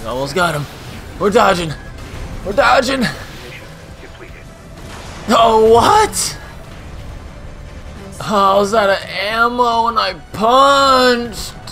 We almost got him. We're dodging. We're dodging. Oh, what? Oh, I was out of ammo and I punched.